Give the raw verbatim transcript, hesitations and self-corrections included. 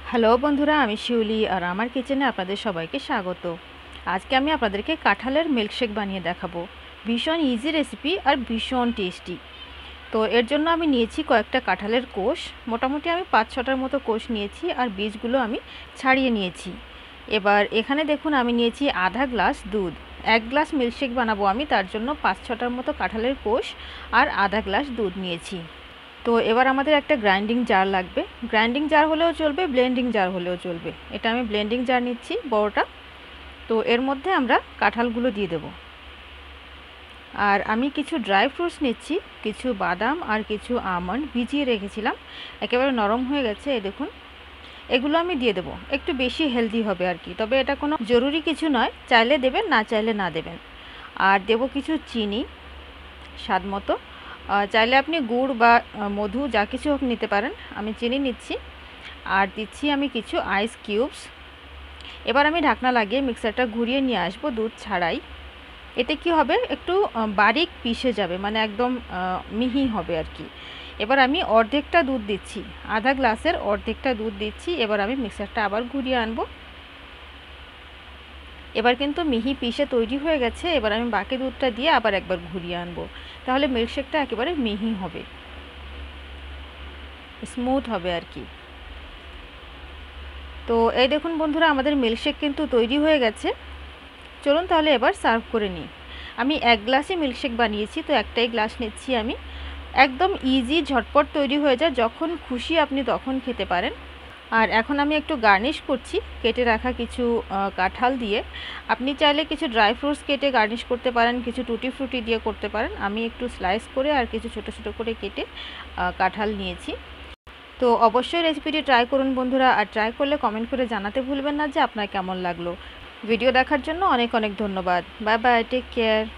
Hello বন্ধুরা, আমি শিউলি আর আমার কিচেনে আপনাদের সবাইকে স্বাগত। আজকে আমি আপনাদেরকে কাঁঠালের মিল্কশেক বানিয়ে দেখাবো। ভীষণ ইজি রেসিপি আর ভীষণ টেস্টি। তো এর জন্য আমি নিয়েছি কয়েকটা কাঁঠালের কোষ। মোটামুটি আমি পাঁচ ছটার মতো কোষ নিয়েছি আর বীজগুলো আমি ছাড়িয়ে নিয়েছি। এবার এখানে দেখুন আমি নিয়েছি আধা গ্লাস দুধ। এক গ্লাস মিল্কশেক বানাবো আমি, তার জন্য পাঁচ ছটার মতো কাঁঠালের কোষ আর আধা গ্লাস দুধ নিয়েছি। তো এবার আমাদের একটা গ্রাইন্ডিং জার লাগবে। গ্রাইন্ডিং জার হলেও চলবে, ব্লেন্ডিং জার হলেও চলবে। এটা আমি ব্লেন্ডিং জার নিচ্ছি বড়টা। তো এর মধ্যে আমরা কাঁঠালগুলো দিয়ে দেব। আর আমি কিছু ড্রাই ফ্রুটস নিচ্ছি, কিছু বাদাম আর কিছু আমন্ড ভিজিয়ে রেখেছিলাম, একেবারে নরম হয়ে গেছে। এই দেখুন, এগুলো আমি দিয়ে দেবো। একটু বেশি হেলদি হবে আর কি, তবে এটা কোনো জরুরি কিছু নয়, চাইলে দেবেন, না চাইলে না দেবেন। আর দেব কিছু চিনি স্বাদ মতো। চাইলে আপনি গুড় বা মধু যা কিছু হোক নিতে পারেন, আমি চিনি নিচ্ছি। আর দিচ্ছি আমি কিছু আইস কিউবস। এবার আমি ঢাকনা লাগিয়ে মিক্সারটা ঘুরিয়ে নিয়ে আসবো দুধ ছাড়াই। এতে কি হবে, একটু বারিক পিষে যাবে, মানে একদম মিহি হবে আর কি। এবার আমি অর্ধেকটা দুধ দিচ্ছি, আধা গ্লাসের অর্ধেকটা দুধ দিচ্ছি। এবার আমি মিক্সারটা আবার ঘুরিয়ে আনবো। এবার কিন্তু মিহি পিষে তৈরি হয়ে গেছে। এবার আমি বাকি দুধটা দিয়ে আবার একবার ঘুরিয়ে আনবো, তাহলে মিল্কশেকটা একেবারে মিহি হবে, স্মুথ হবে আর কি। তো এই দেখুন বন্ধুরা, আমাদের মিল্কশেক কিন্তু তৈরি হয়ে গেছে। চলুন তাহলে এবার সার্ভ করে নিই। আমি এক গ্লাসই মিল্কশেক বানিয়েছি, তো একটাই গ্লাস নিচ্ছি আমি। একদম ইজি, ঝটপট তৈরি হয়ে যায়, যখন খুশি আপনি তখন খেতে পারেন। আর এখন আমি একটু গার্নিশ করছি কেটে রাখা কিছু কাঁঠাল দিয়ে। আপনি চাইলে কিছু ড্রাই ফ্রুটস কেটে গার্নিশ করতে পারেন, কিছু টুটি ফ্রুটি দিয়ে করতে পারেন। আমি একটু স্লাইস করে আর কিছু ছোট ছোট করে কেটে কাঁঠাল নিয়েছি। তো অবশ্যই রেসিপিটি ট্রাই করুন বন্ধুরা, আর ট্রাই করলে কমেন্ট করে জানাতে ভুলবেন না যে আপনার কেমন লাগলো। ভিডিও দেখার জন্য অনেক অনেক ধন্যবাদ। Bye bye, take care.